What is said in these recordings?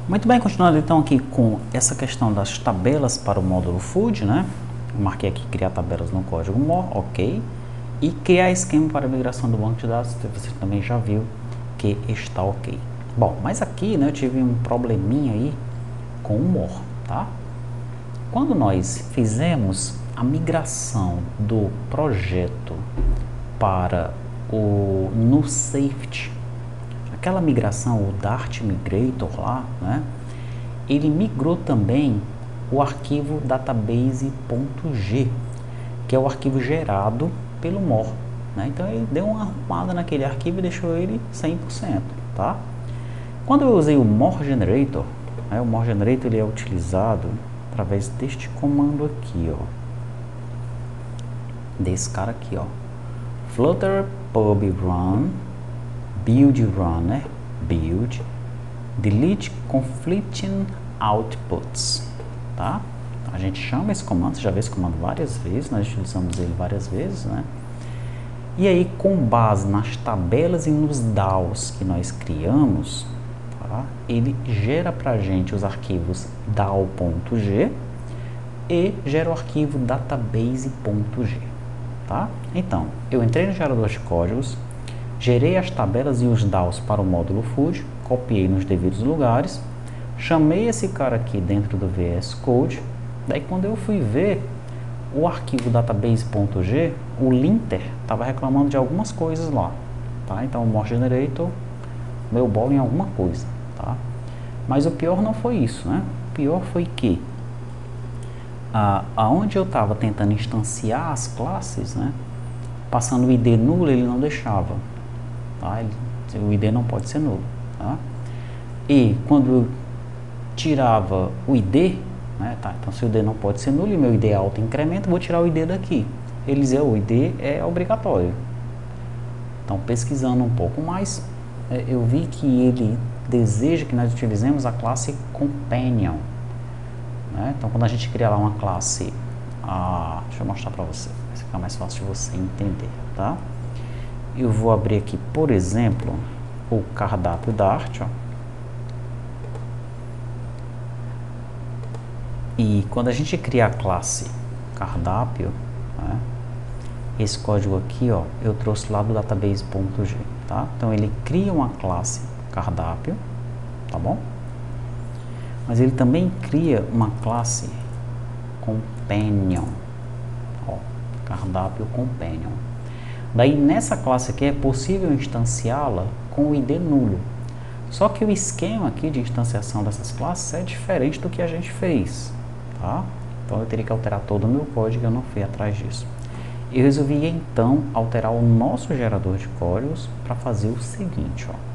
Muito bem, continuando então aqui com essa questão das tabelas para o módulo Food, né? Eu marquei aqui criar tabelas no código MOR, ok. E criar esquema para migração do banco de dados, você também já viu que está ok. Bom, mas aqui, né, eu tive um probleminha aí com o MOR, tá? Quando nós fizemos a migração do projeto para o NuSafety, aquela migração, o Dart Migrator lá, né, ele migrou também o arquivo database.g, que é o arquivo gerado pelo MOR, né? Então ele deu uma arrumada naquele arquivo e deixou ele 100%, tá? Quando eu usei o MOR Generator, né, o MOR Generator ele é utilizado através deste comando aqui, ó, desse cara aqui, ó, flutter pub run build runner build delete conflicting outputs, tá? A gente chama esse comando, você já viu esse comando várias vezes, nós utilizamos ele várias vezes, né? E aí, com base nas tabelas e nos DAOs que nós criamos, tá? Ele gera pra gente os arquivos DAO.g e gera o arquivo database.g, tá? Então, eu entrei no gerador de códigos, gerei as tabelas e os DAOs para o módulo Food, copiei nos devidos lugares, chamei esse cara aqui dentro do VS Code, daí quando eu fui ver o arquivo database.g, o linter estava reclamando de algumas coisas lá, tá? Então o MOR Generator meu bolo em alguma coisa, tá? Mas o pior não foi isso, né? O pior foi que aonde eu estava tentando instanciar as classes, né? Passando o ID nulo, ele não deixava, tá? O ID não pode ser nulo, tá? E quando eu tirava o ID, né, tá, então se o ID não pode ser nulo e meu ID é auto incremento, vou tirar o ID daqui. Ele dizia, o ID é obrigatório. Então, pesquisando um pouco mais, eu vi que ele deseja que nós utilizemos a classe Companion, né? Então, quando a gente cria lá uma classe, deixa eu mostrar para você, vai ficar mais fácil de você entender, tá? Eu vou abrir aqui, por exemplo, o cardápio Dart, ó. E quando a gente cria a classe cardápio, né, esse código aqui, ó, eu trouxe lá do database.g, tá? Então ele cria uma classe cardápio, tá bom? Mas ele também cria uma classe companion, ó, cardápio companion. Daí nessa classe aqui é possível instanciá-la com o ID nulo. Só que o esquema aqui de instanciação dessas classes é diferente do que a gente fez, tá? Então eu teria que alterar todo o meu código e eu não fui atrás disso. Eu resolvi então alterar o nosso gerador de códigos para fazer o seguinte, ó.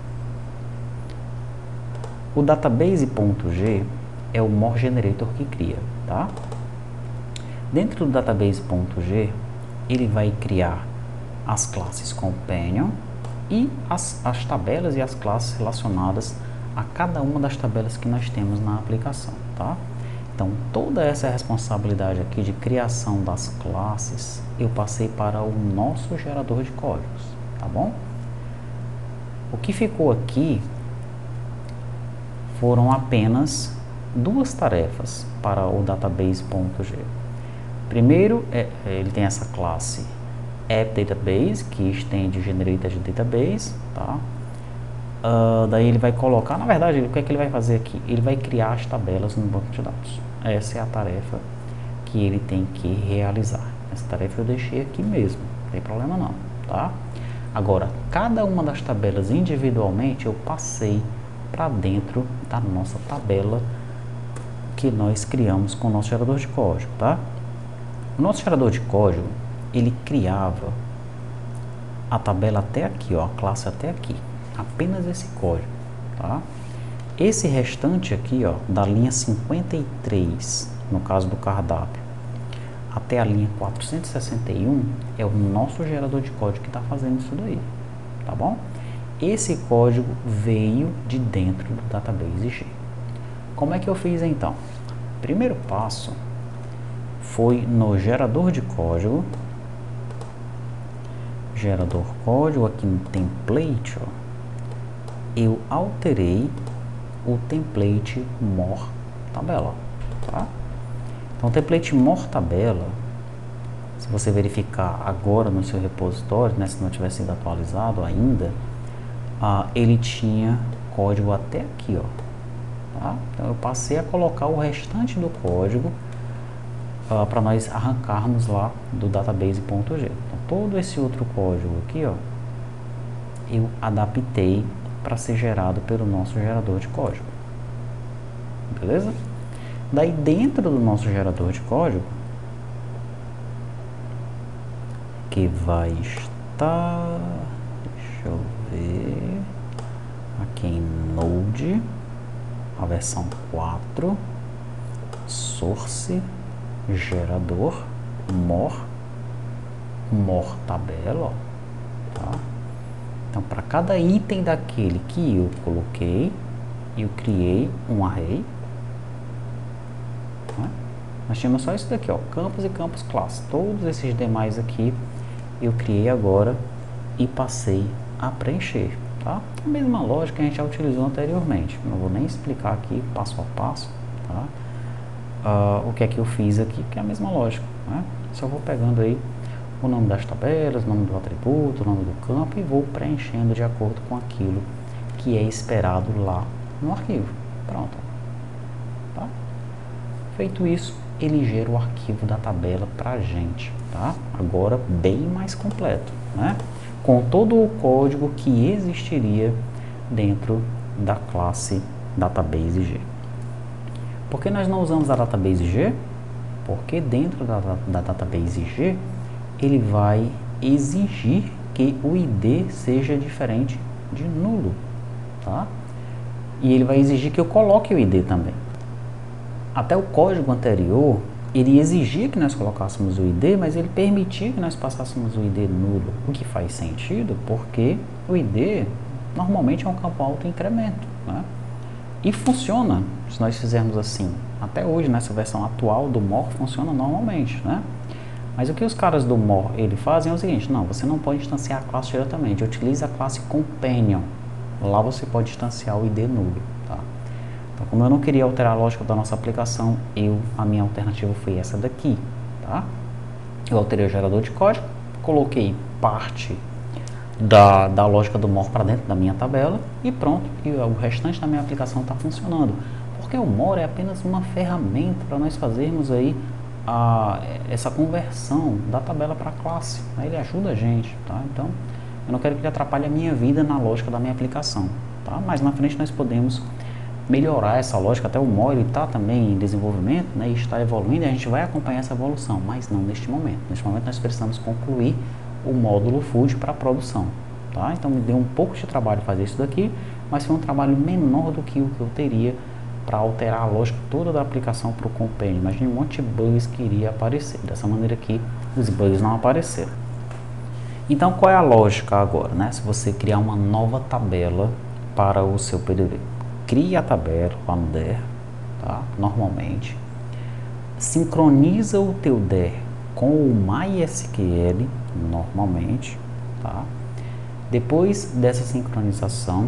O database.g é o MOR Generator que cria, tá? Dentro do database.g ele vai criar as classes Companion e as tabelas e as classes relacionadas a cada uma das tabelas que nós temos na aplicação, tá? Então, toda essa responsabilidade aqui de criação das classes, eu passei para o nosso gerador de códigos, tá bom? O que ficou aqui foram apenas duas tarefas para o database.g. Primeiro, ele tem essa classe AppDatabase, que estende Generated Database, tá? Daí ele vai colocar, na verdade, o que é que ele vai fazer aqui? Ele vai criar as tabelas no banco de dados. Essa é a tarefa que ele tem que realizar. Essa tarefa eu deixei aqui mesmo, não tem problema não, tá? Agora, cada uma das tabelas individualmente eu passei para dentro da nossa tabela que nós criamos com o nosso gerador de código, tá? O nosso gerador de código, ele criava a tabela até aqui, ó, a classe até aqui. Apenas esse código, tá? Esse restante aqui, ó, da linha 53, no caso do cardápio, até a linha 461, é o nosso gerador de código que está fazendo isso daí, tá bom? Esse código veio de dentro do database G. Como é que eu fiz então? Primeiro passo foi no gerador de código, aqui no template, ó, eu alterei o template more tabela, tá? Então, o template more tabela, se você verificar agora no seu repositório, né, se não tivesse sido atualizado ainda, ele tinha código até aqui, ó, tá? Então, eu passei a colocar o restante do código para nós arrancarmos lá do database.g. Então, todo esse outro código aqui, ó, eu adaptei para ser gerado pelo nosso gerador de código. Beleza? Daí, dentro do nosso gerador de código, que vai estar, deixa eu ver, aqui em Node, a versão 4, source, gerador, more tabela, ó, tá? Então, para cada item daquele que eu coloquei, eu criei um array. Tá? Nós tínhamos só isso daqui, ó, campus e campus class. Todos esses demais aqui eu criei agora e passei a preencher. Tá? A mesma lógica que a gente já utilizou anteriormente. Não vou nem explicar aqui passo a passo, tá? O que é que eu fiz aqui, que é a mesma lógica, né? Só vou pegando aí o nome das tabelas, o nome do atributo, o nome do campo e vou preenchendo de acordo com aquilo que é esperado lá no arquivo. Pronto. Tá? Feito isso, ele gera o arquivo da tabela pra gente, tá? Agora bem mais completo, né? Com todo o código que existiria dentro da classe database.g. Por que nós não usamos a database.g? Porque dentro da database.g ele vai exigir que o ID seja diferente de nulo, tá? E ele vai exigir que eu coloque o ID também. Até o código anterior, ele exigia que nós colocássemos o ID, mas ele permitia que nós passássemos o ID nulo, o que faz sentido, porque o ID normalmente é um campo auto-incremento, né? E funciona, se nós fizermos assim. Até hoje, nessa versão atual do more, funciona normalmente, né? Mas o que os caras do more ele fazem é o seguinte: não, você não pode instanciar a classe diretamente, utilize a classe companion. Lá você pode instanciar o ID nulo, tá? Então, como eu não queria alterar a lógica da nossa aplicação, a minha alternativa foi essa daqui, tá? Eu alterei o gerador de código, coloquei parte da lógica do more para dentro da minha tabela e pronto, e o restante da minha aplicação está funcionando. Porque o more é apenas uma ferramenta para nós fazermos aí essa conversão da tabela para a classe, né? Ele ajuda a gente, tá? Então, eu não quero que ele atrapalhe a minha vida na lógica da minha aplicação, tá? Mas na frente nós podemos melhorar essa lógica, até o more está também em desenvolvimento, né? E está evoluindo e a gente vai acompanhar essa evolução, mas não neste momento. Neste momento nós precisamos concluir o módulo Food para produção, tá? Então me deu um pouco de trabalho fazer isso daqui, mas foi um trabalho menor do que o que eu teria para alterar a lógica toda da aplicação para o companion. Imagine um monte de bugs que iria aparecer. Dessa maneira aqui, os bugs não apareceram. Então, qual é a lógica agora, né? Se você criar uma nova tabela para o seu PDV, cria a tabela lá no DER, tá? Normalmente, sincroniza o teu DER com o MySQL, normalmente, tá? Depois dessa sincronização,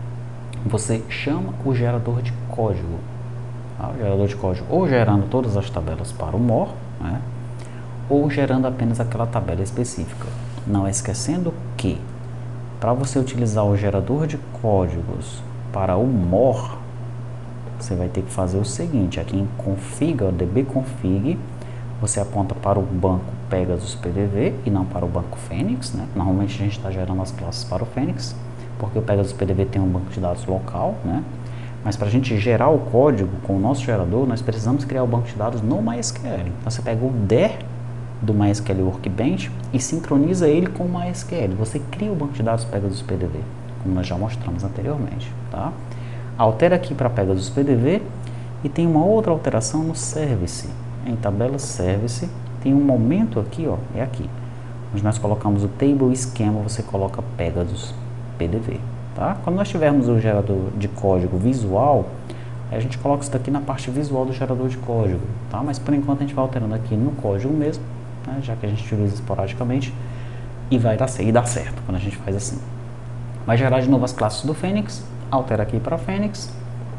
você chama o gerador de código, tá? O gerador de código ou gerando todas as tabelas para o more, né? Ou gerando apenas aquela tabela específica. Não esquecendo que, para você utilizar o gerador de códigos para o more, você vai ter que fazer o seguinte: aqui em config, ó, dbconfig, você aponta para o banco Pegasus PDV e não para o banco Phoenix, né? Normalmente a gente está gerando as classes para o Phoenix, porque o Pegasus PDV tem um banco de dados local, né? Mas para a gente gerar o código com o nosso gerador, nós precisamos criar o banco de dados no MySQL. Então você pega o DER do MySQL Workbench e sincroniza ele com o MySQL. Você cria o banco de dados Pegasus PDV, como nós já mostramos anteriormente, tá? Altera aqui para Pegasus PDV e tem uma outra alteração no Service. Em tabela Service tem um momento aqui, ó, é aqui, onde nós colocamos o Table Schema, você coloca Pegasus PDV, tá? Quando nós tivermos o gerador de código visual, a gente coloca isso daqui na parte visual do gerador de código, tá? Mas por enquanto a gente vai alterando aqui no código mesmo, né? Já que a gente utiliza esporadicamente, e vai dar certo, e dá certo quando a gente faz assim. Vai gerar de novo as classes do Phoenix, altera aqui para Phoenix,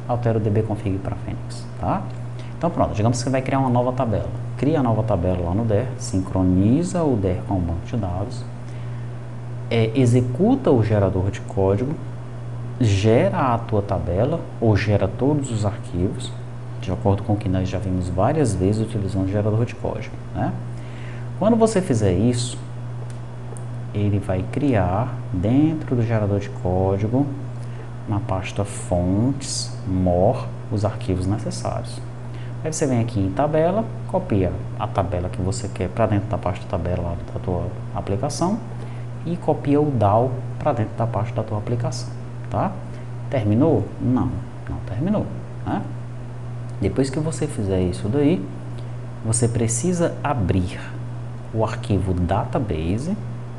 altera o dbconfig para Phoenix, tá? Então pronto, digamos que você vai criar uma nova tabela. Cria a nova tabela lá no DER, sincroniza o DER com o banco de dados, executa o gerador de código, gera a tua tabela, ou gera todos os arquivos, de acordo com o que nós já vimos várias vezes utilizando o gerador de código, né? Quando você fizer isso, ele vai criar dentro do gerador de código, na pasta fontes, more, os arquivos necessários. Aí você vem aqui em tabela, copia a tabela que você quer para dentro da pasta tabela lá da tua aplicação e copia o DAO para dentro da pasta da tua aplicação, tá? Terminou? Não terminou, né? Depois que você fizer isso daí, você precisa abrir o arquivo database,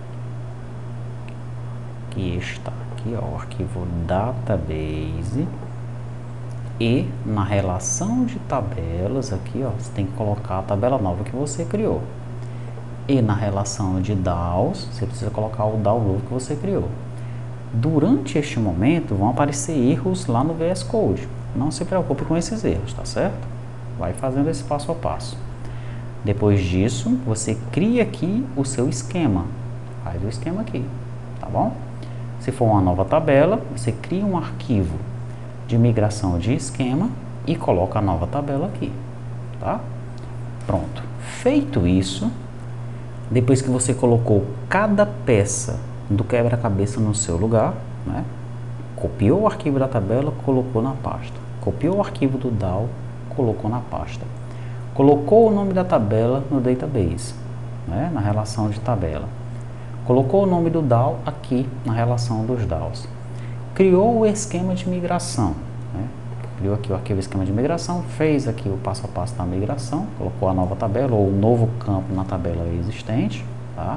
que está aqui, ó, o arquivo database, e na relação de tabelas aqui, ó, você tem que colocar a tabela nova que você criou. E na relação de DAOs, você precisa colocar o DAO novo que você criou. Durante este momento, vão aparecer erros lá no VS Code. Não se preocupe com esses erros, tá certo? Vai fazendo esse passo a passo. Depois disso, você cria aqui o seu esquema. Faz o esquema aqui, tá bom? Se for uma nova tabela, você cria um arquivo de migração de esquema e coloca a nova tabela aqui, tá? Pronto. Feito isso, depois que você colocou cada peça do quebra-cabeça no seu lugar, né? Copiou o arquivo da tabela, colocou na pasta. Copiou o arquivo do DAO, colocou na pasta. Colocou o nome da tabela no database, né? Na relação de tabela. Colocou o nome do DAO aqui na relação dos DAOs. Criou o esquema de migração, né? Criou aqui o arquivo esquema de migração, fez aqui o passo a passo da migração, colocou a nova tabela ou o novo campo na tabela existente, tá?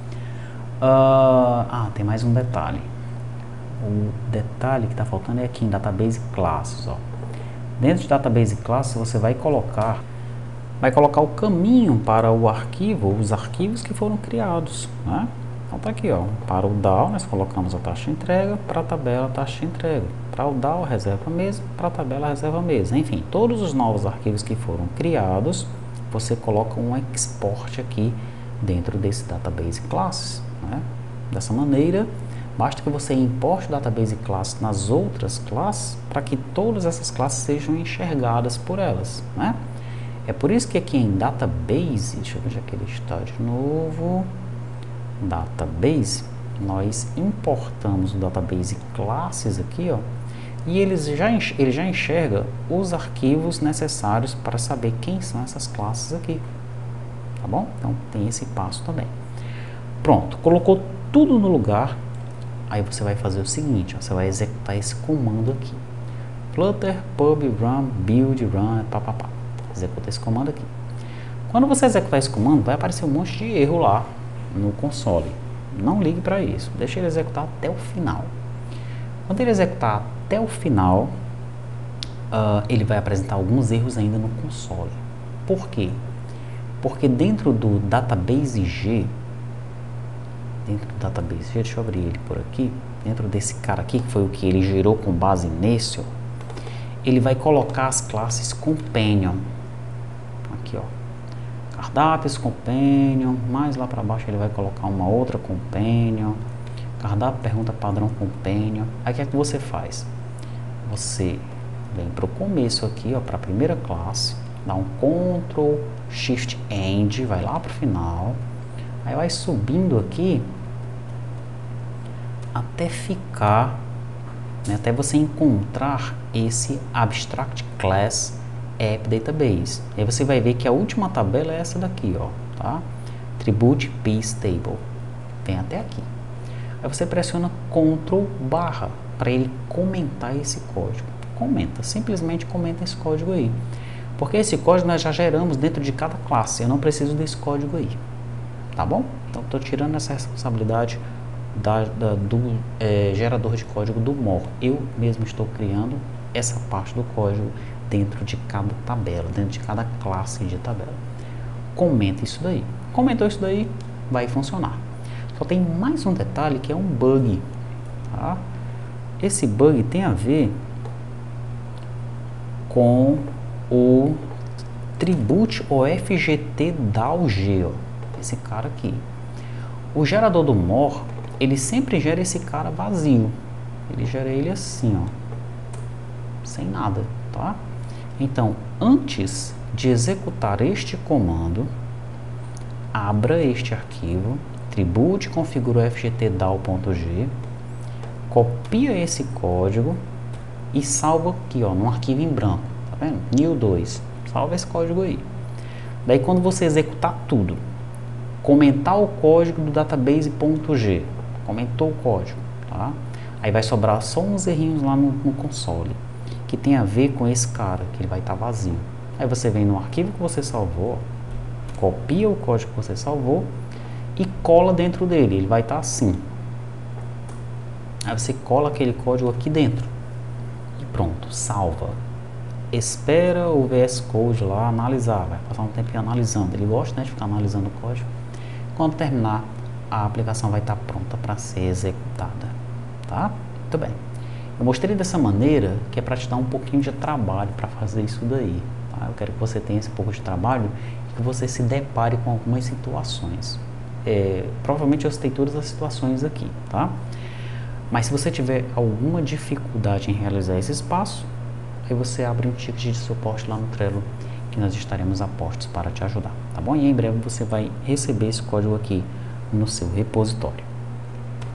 Tem mais um detalhe. O detalhe que está faltando é aqui em Database Classes, ó. Dentro de Database Classes você vai colocar o caminho para o arquivo, os arquivos que foram criados, né? Então tá aqui, ó, para o DAO nós colocamos a taxa de entrega, para a tabela a taxa de entrega, para o DAO reserva mesa, para a tabela reserva mesa, enfim, todos os novos arquivos que foram criados, você coloca um export aqui dentro desse Database Classes, né? Dessa maneira, basta que você importe o Database Classes nas outras classes, para que todas essas classes sejam enxergadas por elas, né? É por isso que aqui em Database, deixa eu ver onde é que ele está de novo, Database, nós importamos o Database Classes aqui, ó, e ele já enxerga os arquivos necessários para saber quem são essas classes aqui, tá bom? Então tem esse passo também. Pronto, colocou tudo no lugar, aí você vai fazer o seguinte, ó, você vai executar esse comando aqui, flutter pub run build run papapá. Executa esse comando aqui. Quando você executar esse comando, vai aparecer um monte de erro lá no console. Não ligue para isso. Deixa ele executar até o final. Quando ele executar até o final, ele vai apresentar alguns erros ainda no console. Por quê? Porque dentro do Database G, deixa eu abrir ele por aqui, dentro desse cara aqui, que foi o que ele gerou com base nesse, ó, ele vai colocar as classes Companion. Aqui, ó, cardápios Companion, mais lá para baixo ele vai colocar uma outra Companion, cardápio pergunta padrão Companion. Aí o que é que você faz? Você vem para o começo aqui, ó, para a primeira classe, dá um Ctrl Shift End, vai lá para o final, aí vai subindo aqui até ficar, né, até você encontrar esse Abstract Class App Database. Aí você vai ver que a última tabela é essa daqui, ó, tá? Tribute Piece Table. Vem até aqui. Aí você pressiona Ctrl barra para ele comentar esse código. Comenta, simplesmente comenta esse código aí. Porque esse código nós já geramos dentro de cada classe. Eu não preciso desse código aí. Tá bom? Então estou tirando essa responsabilidade do gerador de código do more. Eu mesmo estou criando essa parte do código dentro de cada tabela, dentro de cada classe de tabela. Comenta isso daí. Comentou isso daí, vai funcionar. Só tem mais um detalhe que é um bug. Tá? Esse bug tem a ver com o Tribute OFGT DALG, ó, esse cara aqui. O gerador do more, ele sempre gera esse cara vazio. Ele gera ele assim, ó, sem nada, tá? Então, antes de executar este comando, abra este arquivo, tribute configura fgtdal.g, copia esse código e salva aqui, ó, num arquivo em branco, tá vendo? New 2, salva esse código aí. Daí quando você executar tudo, comentar o código do database.g, comentou o código, tá? Aí vai sobrar só uns errinhos lá no console, que tem a ver com esse cara, que ele vai estar vazio. Aí você vem no arquivo que você salvou, copia o código que você salvou e cola dentro dele, ele vai estar assim. Aí você cola aquele código aqui dentro e pronto, salva. Espera o VS Code lá analisar, vai passar um tempinho analisando, ele gosta, né, de ficar analisando o código. Quando terminar, a aplicação vai estar pronta para ser executada, tá? Muito bem. Eu mostrei dessa maneira que é para te dar um pouquinho de trabalho para fazer isso daí, tá? Eu quero que você tenha esse pouco de trabalho e que você se depare com algumas situações. Provavelmente eu citei todas as situações aqui, tá? Mas se você tiver alguma dificuldade em realizar esse passo, aí você abre um ticket de suporte lá no Trello, que nós estaremos a postos para te ajudar, tá bom? E em breve você vai receber esse código aqui no seu repositório.